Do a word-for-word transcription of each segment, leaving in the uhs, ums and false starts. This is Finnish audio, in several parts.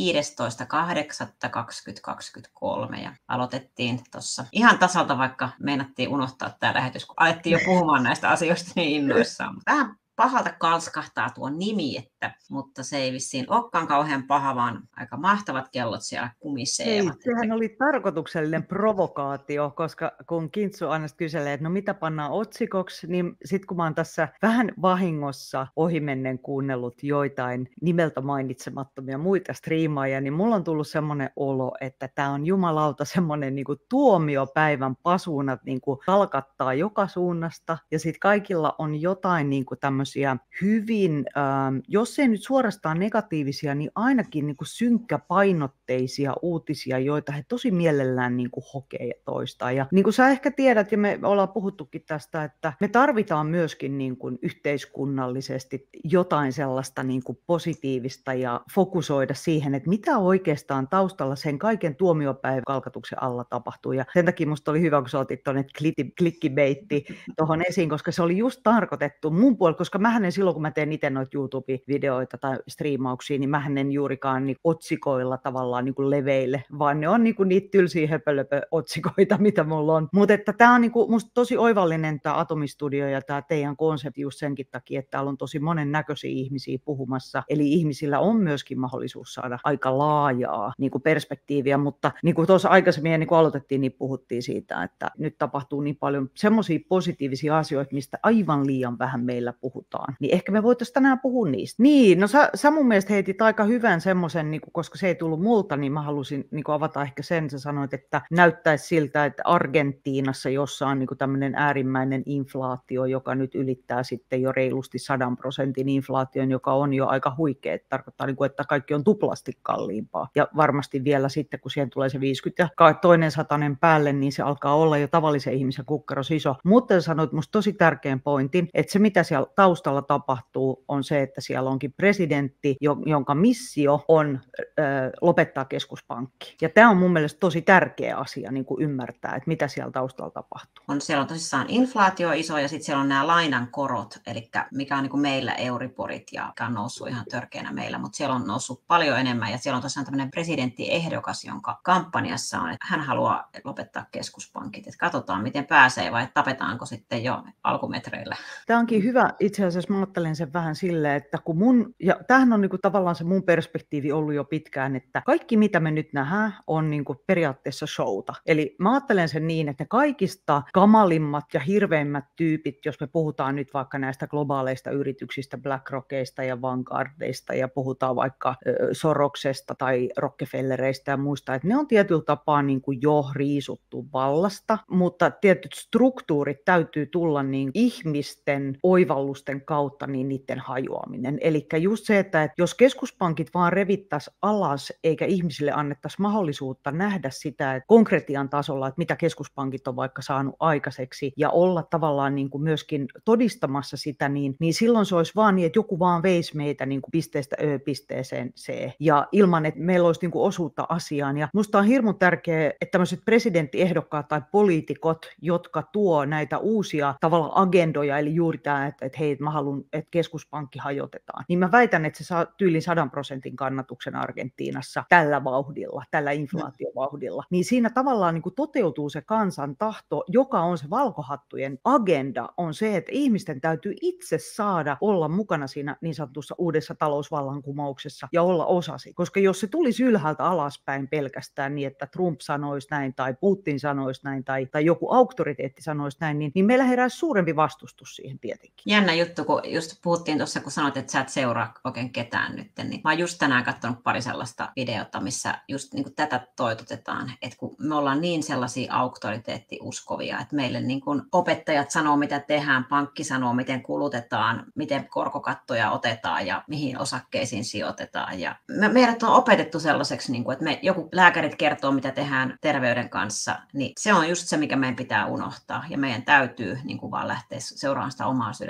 viidestoista kahdeksatta kaksituhattakaksikymmentäkolme ja aloitettiin tuossa ihan tasalta, vaikka meinattiin unohtaa tämä lähetys, kun alettiin jo puhumaan näistä asioista niin innoissaan. Vähän pahalta kalskahtaa tuo nimi, että, mutta se ei vissiin olekaan kauhean paha, vaan aika mahtavat kellot siellä kumisevat. Ei, sehän oli tarkoituksellinen provokaatio, koska kun Kintsu aina kyselee, että no mitä pannaan otsikoksi, niin sitten kun mä oon tässä vähän vahingossa ohimennen kuunnellut joitain nimeltä mainitsemattomia muita striimaajia, niin mulla on tullut semmoinen olo, että tämä on jumalauta semmoinen niin kuin tuomiopäivän pasuunat niin kuin kalkattaa joka suunnasta, ja sitten kaikilla on jotain niin kuin tämmöisiä hyvin, ähm, jos ei nyt suorastaan negatiivisia, niin ainakin niin kuin synkkäpainotteisia uutisia, joita he tosi mielellään niin kuin hokee ja toistaa. Ja niin kuin sä ehkä tiedät, ja me ollaan puhuttukin tästä, että me tarvitaan myöskin niin kuin yhteiskunnallisesti jotain sellaista niin kuin positiivista ja fokusoida siihen, että mitä oikeastaan taustalla sen kaiken tuomiopäivän kalkatuksen alla tapahtuu. Ja sen takia musta oli hyvä, kun sä otit tuonne klikkibeitti tuohon esiin, koska se oli just tarkoitettu mun puolella, koska mähän en silloin, kun mä teen itse noita YouTube-videoita tai striimauksia, niin mähän en juurikaan niin otsikoilla tavallaan niin kuin leveille, vaan ne on niin kuin niitä tylsiä höpölöpö-otsikoita, mitä mulla on. Mutta että tää on niin kuin musta tosi oivallinen tämä Atomistudio ja tämä teidän konsepti just senkin takia, että täällä on tosi monennäköisiä ihmisiä puhumassa, eli ihmisillä on myöskin mahdollisuus saada aika laajaa niin kuin perspektiiviä, mutta niin kuin tuossa aikaisemmin niin kuin aloitettiin, niin puhuttiin siitä, että nyt tapahtuu niin paljon semmoisia positiivisia asioita, mistä aivan liian vähän meillä puhutaan, niin ehkä me voitaisiin tänään puhua niistä. Niin, no sä, sä mun mielestä heitit aika hyvän semmoisen, niin koska se ei tullut multa, niin mä halusin niin avata ehkä sen, sä sanoit, että näyttäisi siltä, että Argentiinassa, jossa on niin tämmöinen äärimmäinen inflaatio, joka nyt ylittää sitten jo reilusti sadan prosentin inflaation, joka on jo aika huikea, että tarkoittaa, niin kuin, että kaikki on tuplasti kalliimpaa. Ja varmasti vielä sitten, kun siihen tulee se viisikymmentä ja toinen satanen päälle, niin se alkaa olla jo tavallisen ihmisen kukkaros iso. Mutta sä sanoit musta tosi tärkeän pointin, että se mitä siellä taustalla tapahtuu on se, että siellä onkin presidentti, jonka missio on ö, lopettaa keskuspankki. Ja tämä on mun mielestä tosi tärkeä asia niin kuin ymmärtää, että mitä siellä taustalla tapahtuu. On, siellä on tosissaan inflaatio iso ja sitten siellä on nämä lainan korot, eli mikä on niin kuin meillä euriborit ja mikä on noussut ihan törkeänä meillä, mutta siellä on noussut paljon enemmän ja siellä on tosiaan tämmöinen presidenttiehdokas, jonka kampanjassa on, että hän haluaa lopettaa keskuspankit. Että katsotaan, miten pääsee vai tapetaanko sitten jo alkumetreillä. Tämä onkin hyvä. Itse asiassa mä ajattelen sen vähän silleen, että kun mun, ja tämähän on niinku tavallaan se mun perspektiivi ollut jo pitkään, että kaikki mitä me nyt nähdään on niinku periaatteessa showta. Eli mä ajattelen sen niin, että kaikista kamalimmat ja hirveimmät tyypit, jos me puhutaan nyt vaikka näistä globaaleista yrityksistä, BlackRockista ja Vanguardista ja puhutaan vaikka Soroksesta tai Rockefellereistä ja muista, että ne on tietyllä tapaa niinku jo riisuttu vallasta, mutta tietyt struktuurit täytyy tulla niin ihmisten oivallusten kautta niin niiden hajoaminen. Eli just se, että jos keskuspankit vaan revittäisiin alas eikä ihmisille annettaisi mahdollisuutta nähdä sitä että konkretian tasolla, että mitä keskuspankit on vaikka saanut aikaiseksi ja olla tavallaan niin kuin myöskin todistamassa sitä, niin, niin silloin se olisi vaan niin, että joku vaan veisi meitä niin kuin pisteestä Ö pisteeseen C ja ilman, että meillä olisi niin kuin osuutta asiaan. Ja musta on hirmu tärkeää, että tämmöiset presidenttiehdokkaat tai poliitikot, jotka tuo näitä uusia tavallaan agendoja, eli juuri tämä, että, että hei, mä haluan, että keskuspankki hajotetaan, niin mä väitän, että se saa tyylin sadan prosentin kannatuksen Argentiinassa tällä vauhdilla, tällä inflaatiovauhdilla. Niin siinä tavallaan niin kuin toteutuu se kansan tahto, joka on se valkohattujen agenda, on se, että ihmisten täytyy itse saada olla mukana siinä niin sanotussa uudessa talousvallankumouksessa ja olla osasi. Koska jos se tulisi ylhäältä alaspäin pelkästään niin, että Trump sanoisi näin tai Putin sanoisi näin tai, tai joku auktoriteetti sanoisi näin, niin, niin meillä heräisi suurempi vastustus siihen tietenkin. Jännä juttu, kun just puhuttiin tuossa, kun sanoit, että sä et seuraa oikein ketään nyt, niin mä oon just tänään katsonut pari sellaista videota, missä just niin kuin tätä toitotetaan, että kun me ollaan niin sellaisia auktoriteettiuskovia, että meille niin kuin opettajat sanoo, mitä tehdään, pankki sanoo, miten kulutetaan, miten korkokattoja otetaan ja mihin osakkeisiin sijoitetaan. Ja me, meidät on opetettu sellaiseksi, niin kuin, että me, joku lääkärit kertoo, mitä tehdään terveyden kanssa, niin se on just se, mikä meidän pitää unohtaa ja meidän täytyy niin kuin vaan lähteä seuraamaan sitä omaa sydäntään ja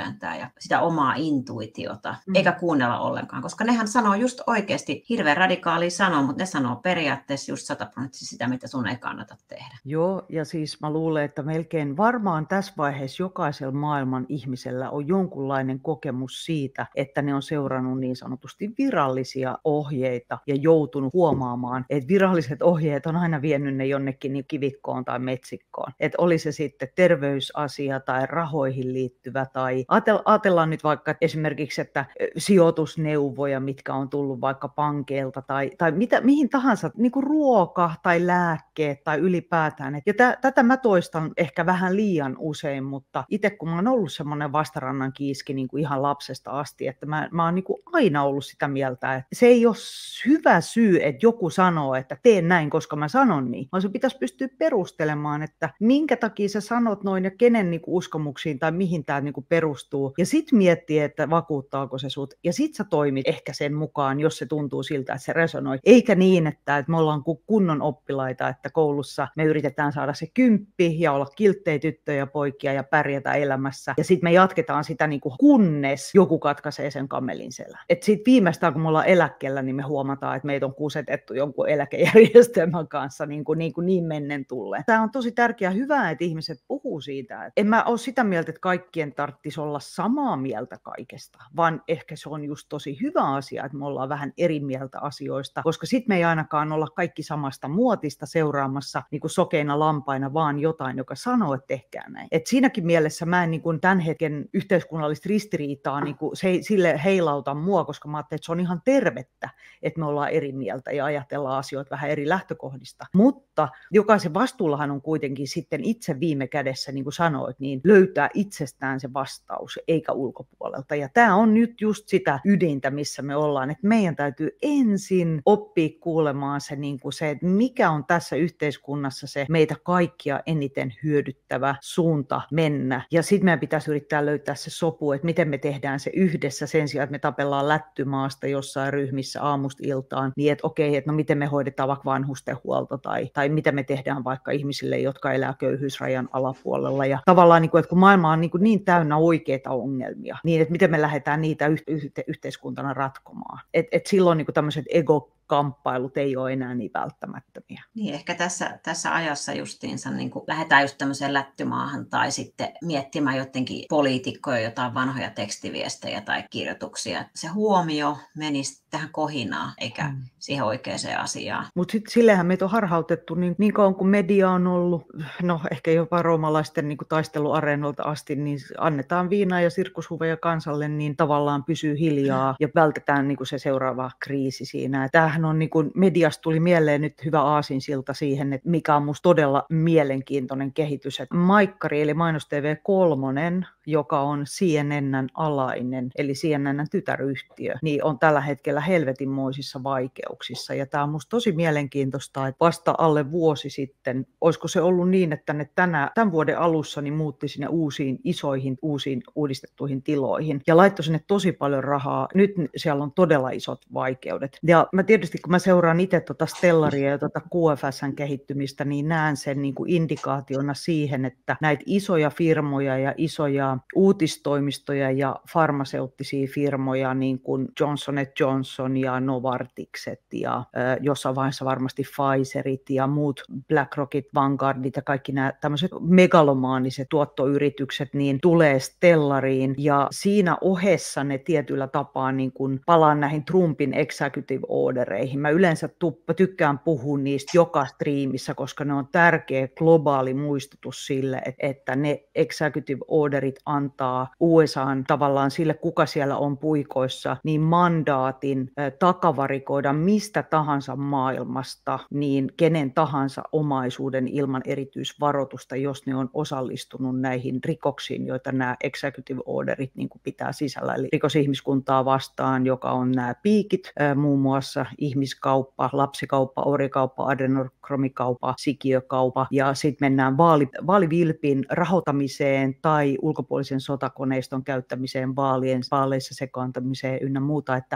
ja sitä omaa intuitiota, Mm. eikä kuunnella ollenkaan, koska nehän sanoo just oikeasti hirveän radikaalia sanoa, mutta ne sanoo periaatteessa just sataprosenttisesti sitä, mitä sun ei kannata tehdä. Joo, ja siis mä luulen, että melkein varmaan tässä vaiheessa jokaisella maailman ihmisellä on jonkunlainen kokemus siitä, että ne on seurannut niin sanotusti virallisia ohjeita ja joutunut huomaamaan, että viralliset ohjeet on aina vienyt ne jonnekin niin kivikkoon tai metsikkoon. Että oli se sitten terveysasia tai rahoihin liittyvä tai ajatellaan nyt vaikka esimerkiksi, että sijoitusneuvoja, mitkä on tullut vaikka pankeilta tai, tai mitä, mihin tahansa, niin kuin ruoka tai lääkkeet tai ylipäätään. Ja t- tätä mä toistan ehkä vähän liian usein, mutta itse kun mä oon ollut semmoinen vastarannan kiiski niin kuin ihan lapsesta asti, että mä, mä oon niin kuin aina ollut sitä mieltä, että se ei ole hyvä syy, että joku sanoo, että teen näin, koska mä sanon niin, vaan se pitäisi pystyä perustelemaan, että minkä takia sä sanot noin ja kenen niin kuin uskomuksiin tai mihin tämä niin kuin perustuu. Ja sit miettii, että vakuuttaako se sut. Ja sit sä toimit ehkä sen mukaan, jos se tuntuu siltä, että se resonoi. Eikä niin, että, että me ollaan kunnon oppilaita, että koulussa me yritetään saada se kymppi ja olla kilttejä tyttöjä ja poikia ja pärjätä elämässä. Ja sitten me jatketaan sitä niin kuin kunnes joku katkaisee sen kammelin selän. Että sitten viimeistään, kun me ollaan eläkkeellä, niin me huomataan, että meitä on kusetettu jonkun eläkejärjestelmän kanssa niin, kuin, niin, kuin niin mennen tulleen. Tämä on tosi tärkeää, hyvä, että ihmiset puhuu siitä. En mä ole sitä mieltä, että kaikkien tarvitsisi olla samaa mieltä kaikesta, vaan ehkä se on just tosi hyvä asia, että me ollaan vähän eri mieltä asioista, koska sitten me ei ainakaan olla kaikki samasta muotista seuraamassa niin kuin sokeina lampaina, vaan jotain, joka sanoo, että tehkää näin. Et siinäkin mielessä mä en niin kuin tämän hetken yhteiskunnallista ristiriitaa, niin kuin se ei sille heilauta mua, koska mä ajattelin, että se on ihan tervettä, että me ollaan eri mieltä ja ajatellaan asioita vähän eri lähtökohdista. Mutta jokaisen vastuullahan on kuitenkin sitten itse viime kädessä, niin kuin sanoit, niin löytää itsestään se vastaus, eikä ulkopuolelta. Ja tämä on nyt just sitä ydintä, missä me ollaan, että meidän täytyy ensin oppia kuulemaan se, niin kuin se, että mikä on tässä yhteiskunnassa se meitä kaikkia eniten hyödyttävä suunta mennä. Ja sitten meidän pitäisi yrittää löytää se sopu, että miten me tehdään se yhdessä sen sijaan, että me tapellaan lättymaasta jossain ryhmissä aamusta iltaan, niin että okei, että no miten me hoidetaan vaikka vanhustenhuolto tai, tai mitä me tehdään vaikka ihmisille, jotka elää köyhyysrajan alapuolella. Ja tavallaan, niin kuin, että kun maailma on niin, kuin niin täynnä oikeita ongelmia, niin että miten me lähdetään niitä yh- yh- yhteiskuntana ratkomaan. Et, et silloin niin kuin tämmöiset ego kamppailut ei ole enää niin välttämättömiä. Niin, ehkä tässä, tässä ajassa justiinsa niin kuin lähdetään just tämmöiseen lättymaahan tai sitten miettimään jotenkin poliitikkoja jotain vanhoja tekstiviestejä tai kirjoituksia. Se huomio menisi tähän kohinaan eikä mm. siihen oikeaan asiaan. Mutta sitten sillehän meitä on harhautettu niin, niin kauan kuin media on ollut, no ehkä jopa roomalaisten niin kuin taisteluareenoilta asti, niin annetaan viinaa ja sirkushuveja kansalle, niin tavallaan pysyy hiljaa ja vältetään niin kuin se seuraava kriisi siinä. Tämähän on niin kuin, mediasta tuli mieleen nyt hyvä aasinsilta siihen, että mikä on musta todella mielenkiintoinen kehitys. Että Maikkari eli Mainos T V kolme, joka on C N N:n alainen, eli C N N:n tytäryhtiö, niin on tällä hetkellä helvetinmoisissa vaikeuksissa. Ja tämä on musta tosi mielenkiintoista, että vasta alle vuosi sitten, olisiko se ollut niin, että ne tänä, tämän vuoden alussa niin muutti sinne uusiin isoihin, uusiin uudistettuihin tiloihin ja laittoi sinne tosi paljon rahaa. Nyt siellä on todella isot vaikeudet. Ja mä tietysti kun mä seuraan itse tuota Stellaria ja tuota Q F S:n kehittymistä, niin näen sen niin kuin indikaationa siihen, että näitä isoja firmoja ja isoja uutistoimistoja ja farmaseuttisia firmoja, niin kuin Johnson and Johnson ja Novartikset ja äh, jossain vaiheessa varmasti Pfizerit ja muut BlackRockit, Vanguardit ja kaikki nämä tämmöiset megalomaaniset tuottoyritykset, niin tulee Stellariin ja siinä ohessa ne tietyllä tapaa niin kuin palaan näihin Trumpin executive ordereihin. Mä yleensä tuppa, tykkään puhua niistä joka striimissä, koska ne on tärkeä globaali muistutus sille, että ne executive orderit antaa U S A:n tavallaan sille, kuka siellä on puikoissa, niin mandaatin takavarikoida mistä tahansa maailmasta, niin kenen tahansa omaisuuden ilman erityisvaroitusta, jos ne on osallistunut näihin rikoksiin, joita nämä executive orderit niin kuin pitää sisällä. Eli rikosihmiskuntaa vastaan, joka on nämä piikit, muun muassa ihmiskauppa, lapsikauppa, orjakauppa, adenokromikauppa, sikiökauppa ja sitten mennään vaali, vaalivilpin rahoittamiseen tai ulkopuolisen sotakoneiston käyttämiseen vaalien, vaaleissa sekaantamiseen ynnä muuta. Että tavallaan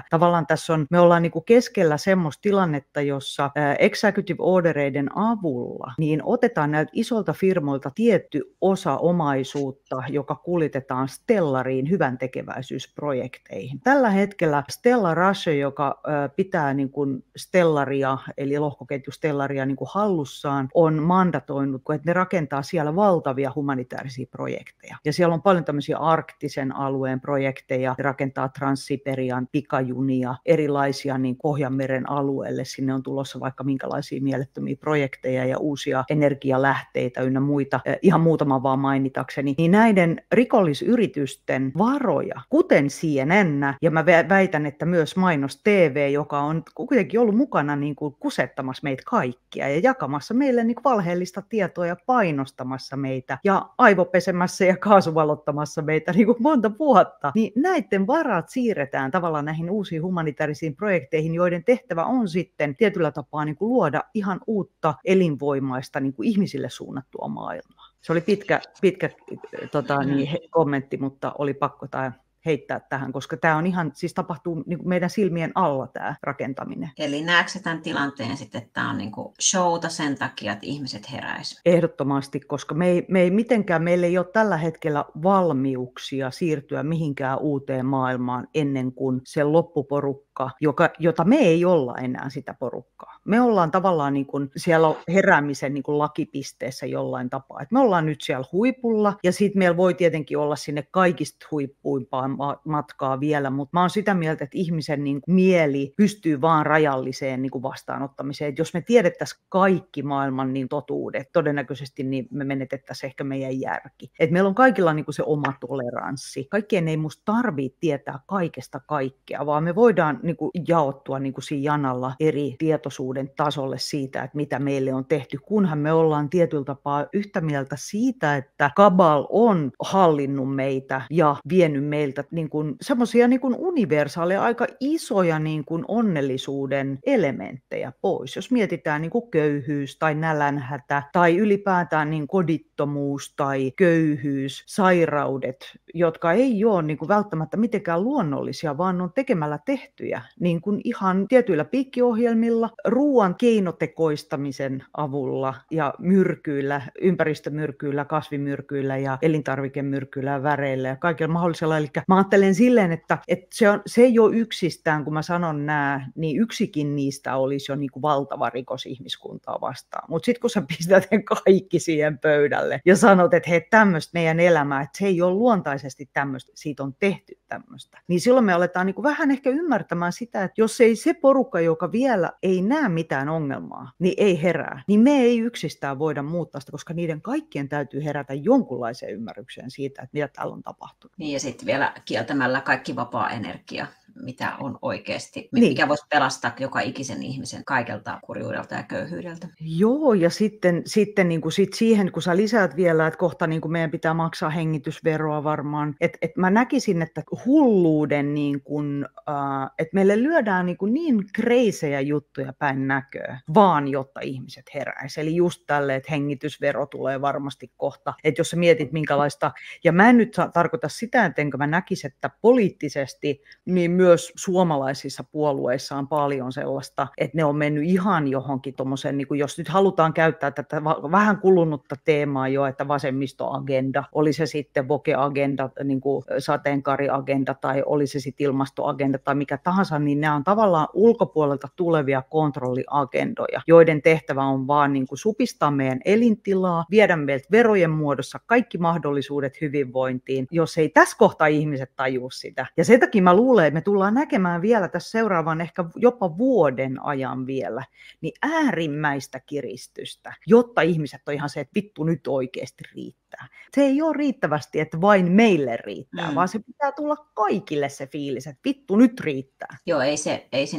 tässä on, me ollaan niin kuin keskellä semmoista tilannetta, jossa executive ordereiden avulla niin otetaan näiltä isolta firmoilta tietty osa omaisuutta, joka kuljetetaan Stellariin hyvän tekeväisyysprojekteihin. Tällä hetkellä Stella Russia, joka pitää niin kuin Stellaria, eli lohkoketju Stellaria niin kuin hallussaan, on mandatoinut, että ne rakentaa siellä valtavia humanitaarisia projekteja. Ja siellä on paljon tämmöisiä arktisen alueen projekteja, ne rakentaa Transsiberian pikajunia, erilaisia niin Pohjanmeren alueelle. Sinne on tulossa vaikka minkälaisia mielettömiä projekteja ja uusia energialähteitä ynnä muita, ihan muutama vaan mainitakseni. Niin näiden rikollisyritysten varoja, kuten C N N, ja mä väitän, että myös Mainos T V, joka on kuitenkin ollut mukana niin kuin kusettamassa meitä kaikkia ja jakamassa meille niin kuin valheellista tietoa ja painostamassa meitä ja aivopesemässä ja kaasuvalottamassa meitä niin kuin monta vuotta, niin näiden varat siirretään tavallaan näihin uusiin humanitaarisiin projekteihin, joiden tehtävä on sitten tietyllä tapaa niin kuin luoda ihan uutta elinvoimaista niin kuin ihmisille suunnattua maailmaa. Se oli pitkä, pitkä tota, niin, kommentti, mutta oli pakko tämä heittää tähän, koska tämä on ihan, siis tapahtuu niin kuin meidän silmien alla tämä rakentaminen. Eli näetkö tämän tilanteen sitten, että tämä on niin kuin showta sen takia, että ihmiset heräisivät? Ehdottomasti, koska me ei, me ei mitenkään, meillä ei ole tällä hetkellä valmiuksia siirtyä mihinkään uuteen maailmaan ennen kuin se loppuporukka, joka, jota me ei olla enää sitä porukkaa. Me ollaan tavallaan niin kuin siellä heräämisen niin kuin lakipisteessä jollain tapaa. Et me ollaan nyt siellä huipulla ja sitten meillä voi tietenkin olla sinne kaikista huippuimpaan matkaa vielä, mutta mä oon sitä mieltä, että ihmisen niin kuin mieli pystyy vaan rajalliseen niin kuin vastaanottamiseen. Et jos me tiedettäisiin kaikki maailman niin totuudet, todennäköisesti niin me menetettäisiin ehkä meidän järki. Et meillä on kaikilla niin kuin se oma toleranssi. Kaikkien ei musta tarvitse tietää kaikesta kaikkea, vaan me voidaan niin kuin jaottua niin kuin siinä janalla eri tietoisuuden tasolle siitä, että mitä meille on tehty, kunhan me ollaan tietyllä tapaa yhtä mieltä siitä, että Cabal on hallinnut meitä ja vienyt meiltä niin kuin semmoisia niin kuin universaaleja, aika isoja niin kuin onnellisuuden elementtejä pois. Jos mietitään niin kuin köyhyys tai nälänhätä tai ylipäätään niin kodittomuus tai köyhyys, sairaudet, jotka ei ole niin kuin välttämättä mitenkään luonnollisia, vaan on tekemällä tehtyjä niin kuin ihan tietyillä piikkiohjelmilla, ruoan keinotekoistamisen avulla ja myrkyillä, ympäristömyrkyillä, kasvimyrkyillä ja elintarvikemyrkyillä ja väreillä ja kaikilla mahdollisella. Eli mä ajattelen silleen, että, että se, on, se ei ole yksistään, kun mä sanon nämä, niin yksikin niistä olisi jo niin kuin valtava rikos ihmiskuntaa vastaan. Mutta sitten kun sä pistät ne kaikki siihen pöydälle ja sanot, että hei, tämmöistä meidän elämää, että se ei ole luontaisesti tämmöistä, siitä on tehty tämmöistä, niin silloin me aletaan niin kuin vähän ehkä ymmärtämään sitä, että jos ei se porukka, joka vielä ei näe mitään ongelmaa, niin ei herää, niin me ei yksistään voida muuttaa sitä, koska niiden kaikkien täytyy herätä jonkunlaiseen ymmärrykseen siitä, että mitä täällä on tapahtunut. Niin ja sitten vielä kieltämällä kaikki vapaa energia, mitä on oikeasti, mikä niin voisi pelastaa joka ikisen ihmisen kaikelta kurjuudelta ja köyhyydeltä. Joo, ja sitten, sitten niin kuin sit siihen, kun sä lisäät vielä, että kohta niin kuin meidän pitää maksaa hengitysveroa varmaan, että et mä näkisin, että hulluuden, niin kuin, äh, että meille lyödään niin, kuin niin kreisejä juttuja päin näköä, vaan jotta ihmiset heräisi. Eli just tälle, että hengitysvero tulee varmasti kohta, että jos sä mietit minkälaista, ja mä en nyt tarkoita sitä, että enkö mä näkisin, että poliittisesti, niin myös suomalaisissa puolueissa on paljon sellaista, että ne on mennyt ihan johonkin tuommoisen, niin kuin jos nyt halutaan käyttää tätä vähän kulunutta teemaa jo, että vasemmistoagenda, oli se sitten woke-agenda, niin kuin sateenkaariagenda tai oli se sitten ilmastoagenda tai mikä tahansa, niin nämä on tavallaan ulkopuolelta tulevia kontrolliagendoja, joiden tehtävä on vaan niin kuin supistaa meidän elintilaa, viedä meiltä verojen muodossa kaikki mahdollisuudet hyvinvointiin, jos ei tässä kohtaa ihmiset tajua sitä. Ja sen takia mä luulen, että me tullaan näkemään vielä tässä seuraavan ehkä jopa vuoden ajan vielä, niin äärimmäistä kiristystä, jotta ihmiset on ihan se, että vittu nyt oikeasti riittää. Se ei ole riittävästi, että vain meille riittää, mm. vaan se pitää tulla kaikille se fiilis, että vittu nyt riittää. Joo, ei se, ei se, niinku,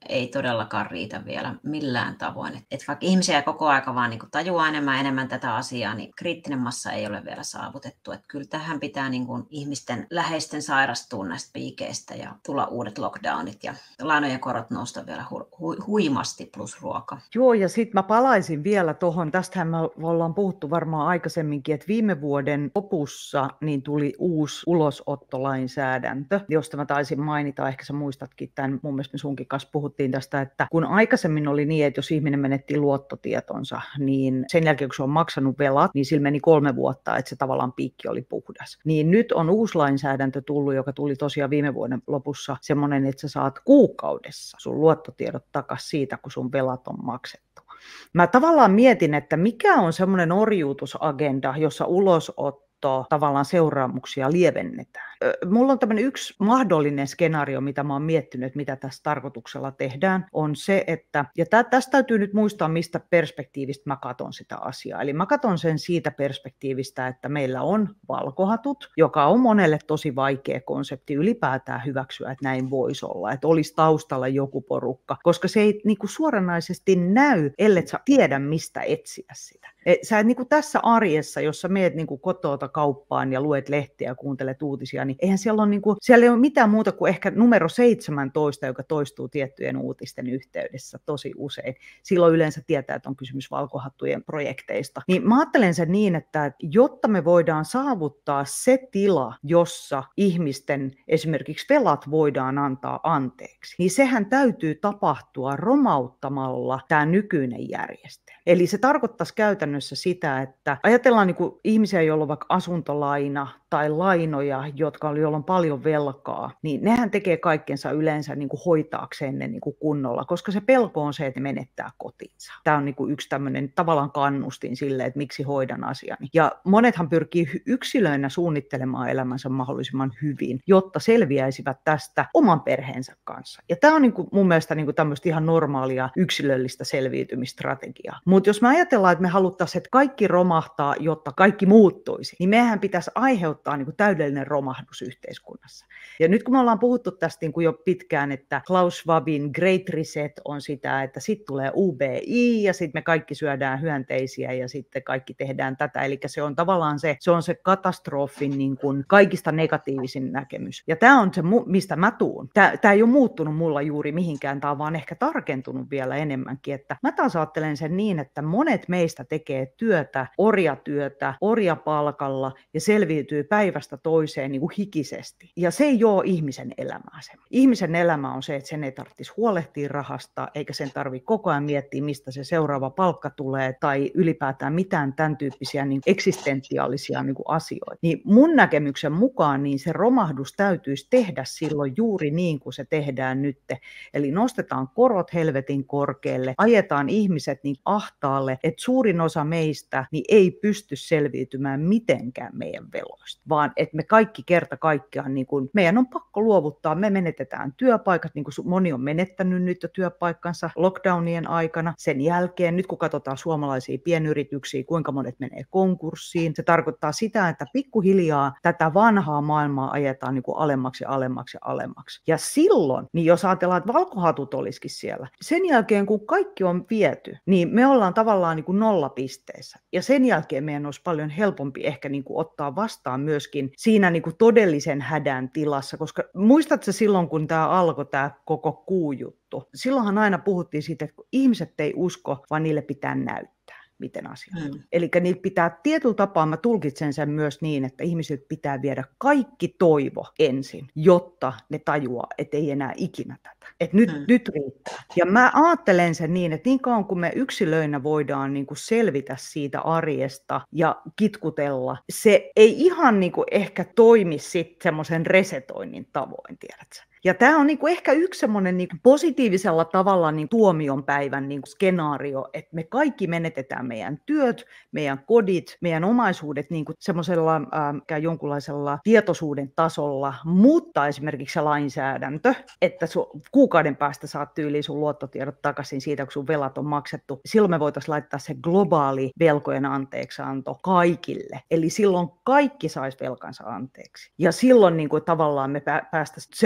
ei todellakaan riitä vielä millään tavoin. Et, et vaikka ihmisiä koko aika vaan niin kuin tajuaa enemmän enemmän tätä asiaa, niin kriittinen massa ei ole vielä saavutettu. Et kyllä tähän pitää niin kuin ihmisten läheisten sairastua näistä piikeistä ja tulla uudet lockdownit ja lainojen korot nousta vielä hu- hu- huimasti plus ruoka. Joo, ja sitten mä palaisin vielä tuohon, tästähän me ollaan puhuttu varmaan aikaisemminkin, että viime vuoden lopussa niin tuli uusi ulosottolainsäädäntö, josta mä taisin mainita, ehkä sä muistatkin tämän, mun mielestä me sunkin kanssa puhuttiin tästä, että kun aikaisemmin oli niin, että jos ihminen menetti luottotietonsa, niin sen jälkeen kun se on maksanut velat, niin sillä meni kolme vuotta, että se tavallaan piikki oli puhdas. Niin nyt on uusi lainsäädäntö tullut, joka tuli tosiaan viime vuoden lopussa, semmoinen, että sä saat kuukaudessa sun luottotiedot takaisin siitä, kun sun velat on maksettu. Mä tavallaan mietin, että mikä on semmoinen orjuutusagenda, jossa ulosotto tavallaan seuraamuksia lievennetään. Mulla on tämmöinen yksi mahdollinen skenaario, mitä mä oon miettinyt, että mitä tässä tarkoituksella tehdään, on se, että, ja tä, tästä täytyy nyt muistaa, mistä perspektiivistä mä katson sitä asiaa. Eli mä katson sen siitä perspektiivistä, että meillä on valkohatut, joka on monelle tosi vaikea konsepti ylipäätään hyväksyä, että näin voisi olla, että olisi taustalla joku porukka, koska se ei niin kuin suoranaisesti näy, ellei sä tiedä, mistä etsiä sitä. Sä et niin kuin tässä arjessa, jossa meet niin kuin kotoota kauppaan ja luet lehtiä ja kuuntelet uutisia, niin eihän siellä ole, niin kuin, siellä ei ole mitään muuta kuin ehkä numero seitsemäntoista, joka toistuu tiettyjen uutisten yhteydessä tosi usein. Silloin yleensä tietää, että on kysymys valkohattujen projekteista. Niin mä ajattelen sen niin, että jotta me voidaan saavuttaa se tila, jossa ihmisten esimerkiksi velat voidaan antaa anteeksi, niin sehän täytyy tapahtua romauttamalla tämä nykyinen järjestelmä. Eli se tarkoittaisi käytännössä sitä, että ajatellaan niin kuin ihmisiä, joilla on vaikka asuntolaina tai lainoja, jotka on, joilla on paljon velkaa, niin nehän tekee kaikkensa yleensä niin kuin hoitaakseen ne niin kuin kunnolla, koska se pelko on se, että ne menettää kotinsa. Tämä on niin kuin yksi tämmöinen tavallaan kannustin sille, että miksi hoidan asiani. Ja monethan pyrkii yksilöinä suunnittelemaan elämänsä mahdollisimman hyvin, jotta selviäisivät tästä oman perheensä kanssa. Ja tämä on niin kuin mun mielestä niin kuin tämmöistä ihan normaalia yksilöllistä selviytymistrategiaa. Mutta jos me ajatellaan, että me haluttaisiin, että kaikki romahtaa, jotta kaikki muuttuisi, niin meidän pitäisi aiheuttaa niin kuin täydellinen romahdus yhteiskunnassa. Ja nyt kun me ollaan puhuttu tästä niin kuin jo pitkään, että Klaus Schwabin Great Reset on sitä, että sitten tulee U B I ja sitten me kaikki syödään hyönteisiä ja sitten kaikki tehdään tätä. Eli se on tavallaan se, se, on se katastrofin niin kuin kaikista negatiivisin näkemys. Ja tämä on se, mistä mä tuun. Tämä ei ole muuttunut mulla juuri mihinkään, tämä on vaan ehkä tarkentunut vielä enemmänkin. Että mä taas ajattelen sen niin, että monet meistä tekee työtä, orjatyötä, orjapalkalla ja selviytyy päivästä toiseen niin kuin hikisesti. Ja se ei ole ihmisen elämää. Se. Ihmisen elämä on se, että sen ei tarvitsisi huolehtia rahasta, eikä sen tarvitse koko ajan miettiä, mistä se seuraava palkka tulee, tai ylipäätään mitään tämän tyyppisiä niin eksistentiaalisia niin kuin asioita. Niin mun näkemyksen mukaan niin se romahdus täytyisi tehdä silloin juuri niin kuin se tehdään nyt. Eli nostetaan korot helvetin korkealle, ajetaan ihmiset niin ahtaalle, että suurin osa meistä niin ei pysty selviytymään mitenkään meidän veloista, vaan että me kaikki kerta kaikkiaan, niin kuin, meidän on pakko luovuttaa, me menetetään työpaikat, niin kuin moni on menettänyt nyt jo työpaikkansa lockdownien aikana. Sen jälkeen, nyt kun katsotaan suomalaisia pienyrityksiä, kuinka monet menee konkurssiin, se tarkoittaa sitä, että pikkuhiljaa tätä vanhaa maailmaa ajetaan niin kuin alemmaksi ja alemmaksi ja alemmaksi. Ja silloin, niin jos ajatellaan, että valkohatut olisikin siellä, sen jälkeen kun kaikki on viety, niin me ollaan tavallaan niin kuin nollapisteessä. Ja sen jälkeen meidän olisi paljon helpompi ehkä niin kuin ottaa vastaan myöskin siinä niin kuin todellisen hädän tilassa, koska muistatko silloin, kun tämä alkoi tämä koko kuujuttu, silloinhan aina puhuttiin siitä, että kun ihmiset ei usko, vaan niille pitää näyttää, miten asiat on. Mm. Eli niillä pitää tietyllä tapaa, mä tulkitsen sen myös niin, että ihmiset pitää viedä kaikki toivo ensin, jotta ne tajuaa, että ei enää ikinä tätä. Että nyt, mm. nyt riittää. Ja mä ajattelen sen niin, että niin kauan kun me yksilöinä voidaan niin kuin selvitä siitä arjesta ja kitkutella, se ei ihan niin kuin ehkä toimi sitten semmoisen resetoinnin tavoin, tiedätkö? Ja tämä on niinku ehkä yksi semmoinen niinku positiivisella tavalla niinku tuomion päivän niinku skenaario, että me kaikki menetetään meidän työt, meidän kodit, meidän omaisuudet niinku semmoisella äh, jonkunlaisella tietoisuuden tasolla, mutta esimerkiksi se lainsäädäntö, että su- kuukauden päästä saat tyyliin sun luottotiedot takaisin siitä, kun sun velat on maksettu. Silloin me voitaisiin laittaa se globaali velkojen anteeksianto kaikille. Eli silloin kaikki sais velkansa anteeksi. Ja silloin niinku tavallaan me päästäisiin seuraavaan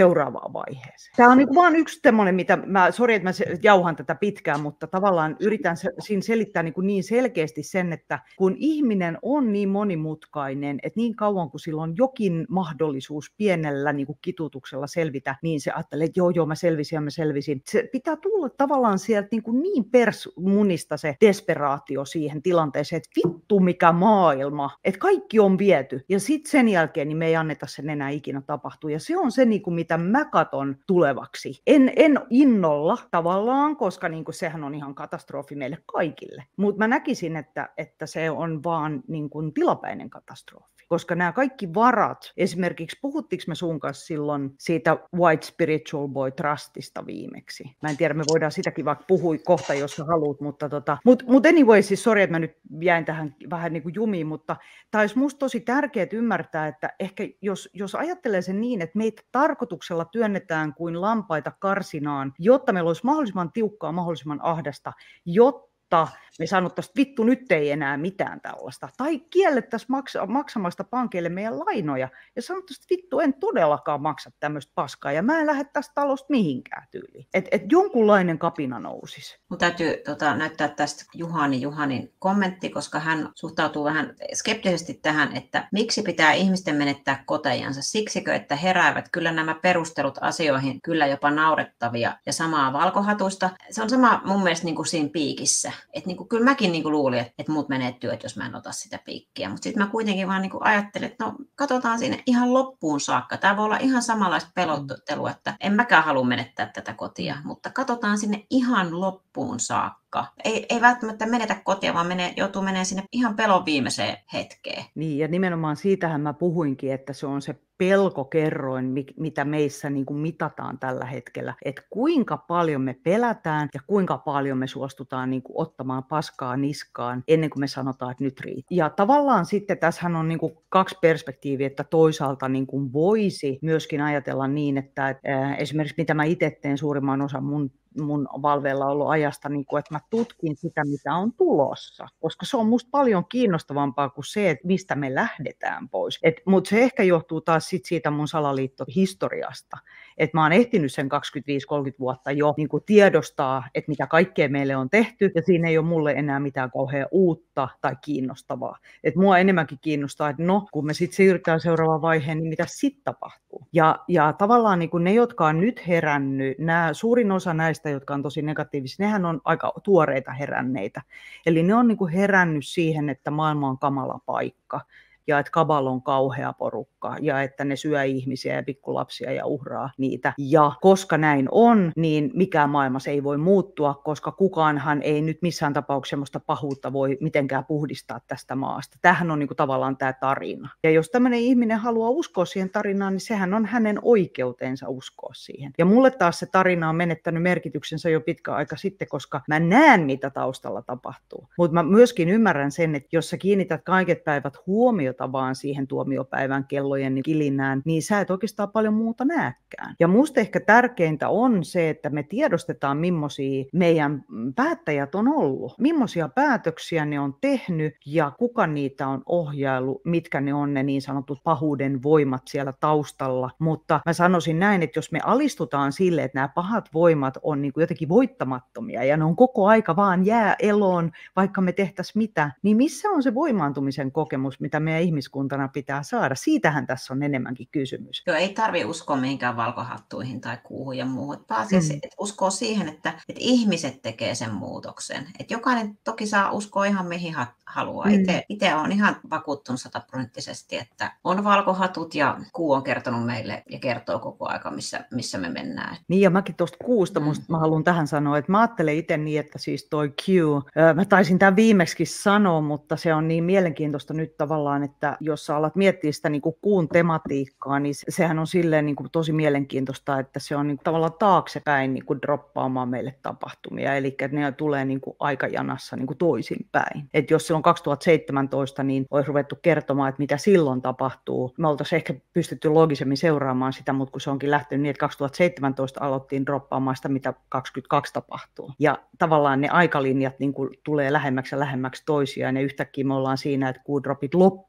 seuraavaan vaiheeseen. Tämä on niin vaan yksi semmoinen, mitä mä, sori, että mä jauhan tätä pitkään, mutta tavallaan yritän siinä selittää niin, niin selkeästi sen, että kun ihminen on niin monimutkainen, että niin kauan kuin sillä on jokin mahdollisuus pienellä niin kuin kitutuksella selvitä, niin se ajattelee, että joo, joo, mä selvisin ja mä selvisin. Se pitää tulla tavallaan sieltä niin, kuin niin persmunista se desperaatio siihen tilanteeseen, että vittu mikä maailma, että kaikki on viety. Ja sitten sen jälkeen niin me ei anneta sen enää ikinä tapahtua. Ja se on se, niin kuin, mitä mä katon tulevaksi. En, en innolla tavallaan, koska niin kuin, sehän on ihan katastrofi meille kaikille. Mutta mä näkisin, että, että se on vaan niin kuin, tilapäinen katastrofi. Koska nämä kaikki varat, esimerkiksi puhuttiinko me sun kanssa silloin siitä White Spiritual Boy Trustista viimeksi? Mä en tiedä, me voidaan sitäkin vaikka puhua kohta, jos sä haluat, mutta tota, mut, mut anyway, siis sorry, että mä nyt jäin tähän vähän niin kuin jumiin, mutta tämä olisi musta tosi tärkeää ymmärtää, että ehkä jos, jos ajattelee sen niin, että meitä tarkoituksella työnnetään kuin lampaita karsinaan, jotta meillä olisi mahdollisimman tiukkaa, mahdollisimman ahdasta, jotta me sanottaisiin, että vittu nyt ei enää mitään tällaista. Tai kiellettäisiin maksa, maksamasta pankeille meidän lainoja ja sanottaisiin, että vittu en todellakaan maksa tämmöistä paskaa ja mä en lähde tästä talosta mihinkään tyyliin. Että et jonkunlainen kapina nousisi. Mun täytyy tota, näyttää tästä Juhani Juhanin kommentti, koska hän suhtautuu vähän skeptisesti tähän, että miksi pitää ihmisten menettää kotejansa. Siksikö, että heräävät kyllä nämä perustelut asioihin kyllä jopa naurettavia ja samaa valkohatuista. Se on sama mun mielestä niin kuin siinä piikissä. Et niinku, kyllä mäkin niinku luulin, että et muut menee työt, jos mä en ota sitä piikkiä. Mutta sitten mä kuitenkin vaan niinku ajattelin, että no katsotaan sinne ihan loppuun saakka. Tämä voi olla ihan samanlaista pelottelua, että en mäkään halua menettää tätä kotia. Mutta katsotaan sinne ihan loppuun saakka. Ei, ei välttämättä menetä kotia, vaan menee, joutuu menemään sinne ihan pelon viimeiseen hetkeen. Niin, ja nimenomaan siitähän mä puhuinkin, että se on se pelkokerroin, mitä meissä niin kuin mitataan tällä hetkellä, että kuinka paljon me pelätään ja kuinka paljon me suostutaan niin kuin ottamaan paskaa niskaan ennen kuin me sanotaan, että nyt riittää. Ja tavallaan sitten tässähän on niin kuin kaksi perspektiiviä, että toisaalta niin kuin voisi myöskin ajatella niin, että, että esimerkiksi mitä mä itse teen suurimman osan mun mun valveilla ollut ajasta, niin kuin, että mä tutkin sitä, mitä on tulossa, koska se on musta paljon kiinnostavampaa kuin se, että mistä me lähdetään pois. Mutta se ehkä johtuu taas sit siitä mun salaliittohistoriasta, että mä oon ehtinyt sen kaksikymmentäviisi kolmekymmentä vuotta jo niin kuin tiedostaa, että mitä kaikkea meille on tehty, ja siinä ei ole mulle enää mitään kauhean uutta tai kiinnostavaa. Et mua enemmänkin kiinnostaa, että no, kun me sitten siirrytään seuraavaan vaiheen, niin mitä sitten tapahtuu. Ja, ja tavallaan niin kuin ne, jotka on nyt herännyt, nämä, suurin osa näistä, jotka on tosi negatiivisia, nehän on aika tuoreita heränneitä. Eli ne on niin kuin herännyt siihen, että maailma on kamala paikka. Ja että kabal on kauhea porukka, ja että ne syö ihmisiä ja pikkulapsia ja uhraa niitä. Ja koska näin on, niin mikään maailmassa ei voi muuttua, koska kukaanhan ei nyt missään tapauksessa sellaista pahuutta voi mitenkään puhdistaa tästä maasta. Tämähän on niin kuin tavallaan tämä tarina. Ja jos tämmöinen ihminen haluaa uskoa siihen tarinaan, niin sehän on hänen oikeutensa uskoa siihen. Ja mulle taas se tarina on menettänyt merkityksensä jo pitkä aika sitten, koska mä näen, mitä taustalla tapahtuu. Mutta mä myöskin ymmärrän sen, että jos sä kiinnität kaiket päivät huomiota vaan siihen tuomiopäivän kellojen kilinään, niin sä et oikeastaan paljon muuta näekään. Ja musta ehkä tärkeintä on se, että me tiedostetaan, millaisia meidän päättäjät on ollut, millaisia päätöksiä ne on tehnyt ja kuka niitä on ohjailu, mitkä ne on ne niin sanotut pahuuden voimat siellä taustalla. Mutta mä sanoisin näin, että jos me alistutaan sille, että nämä pahat voimat on niin kuin jotenkin voittamattomia ja ne on koko aika vaan jää eloon, vaikka me tehtäisiin mitä, niin missä on se voimaantumisen kokemus, mitä meidän ihmiskuntana pitää saada? Siitähän tässä on enemmänkin kysymys. Joo, ei tarvitse uskoa mihinkään valkohattuihin tai kuuhun ja muuhun. Pääasiassa mm. uskoo siihen, että, että ihmiset tekee sen muutoksen. Että jokainen toki saa uskoa ihan mihin haluaa. Mm. Itse olen ihan vakuuttunut sataprosenttisesti, että on valkohatut ja kuu on kertonut meille ja kertoo koko aika, missä, missä me mennään. Niin ja mäkin tuosta kuusta, musta mm. mä haluan tähän sanoa, että mä ajattelen itse niin, että siis toi Q, mä taisin tämän viimeksikin sanoa, mutta se on niin mielenkiintoista nyt tavallaan, että jos sä alat miettiä sitä niin kuin kuun tematiikkaa, niin sehän on silleen niin kuin tosi mielenkiintoista, että se on niin kuin tavallaan taaksepäin niin kuin droppaamaan meille tapahtumia, eli että ne tulee niin kuin aikajanassa niin kuin toisinpäin. Että jos silloin kaksituhattaseitsemäntoista niin olisi ruvettu kertomaan, että mitä silloin tapahtuu, me oltaisiin ehkä pystytty logisemmin seuraamaan sitä, mutta kun se onkin lähtenyt niin, että kaksituhattaseitsemäntoista aloittiin droppaamaan sitä, mitä kaksikymmentäkaksi tapahtuu. Ja tavallaan ne aikalinjat niin kuin tulee lähemmäksi ja lähemmäksi toisiaan, ja yhtäkkiä me ollaan siinä, että kuudropit loppuu,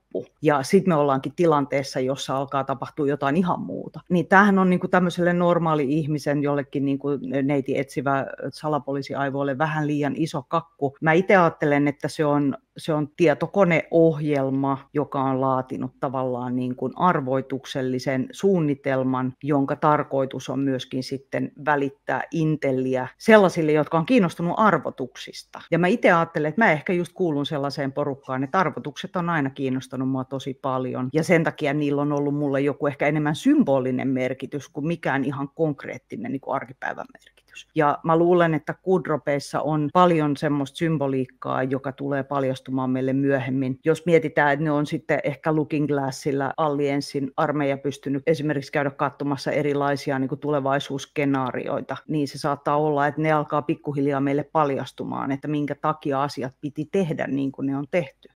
loppu. Ja sitten me ollaankin tilanteessa, jossa alkaa tapahtua jotain ihan muuta. Niin tämähän on niin kuin tämmöiselle normaali ihmisen, jollekin niin kuin neiti etsivä salapoliisiaivoille vähän liian iso kakku. Mä itse ajattelen, että se on Se on tietokoneohjelma, joka on laatinut tavallaan niin kuin arvoituksellisen suunnitelman, jonka tarkoitus on myöskin sitten välittää intelliä sellaisille, jotka on kiinnostunut arvotuksista. Ja mä itse ajattelen, että mä ehkä just kuulun sellaiseen porukkaan, että arvotukset on aina kiinnostanut mua tosi paljon. Ja sen takia niillä on ollut mulle joku ehkä enemmän symbolinen merkitys kuin mikään ihan konkreettinen niin kuin arkipäivän merkitys. Ja mä luulen, että Goodropeissa on paljon semmoista symboliikkaa, joka tulee paljastumaan meille myöhemmin. Jos mietitään, että ne on sitten ehkä Looking Glassilla Allianssin armeija pystynyt esimerkiksi käydä katsomassa erilaisia niin kuin tulevaisuusskenaarioita, niin se saattaa olla, että ne alkaa pikkuhiljaa meille paljastumaan, että minkä takia asiat piti tehdä niin kuin ne on tehty.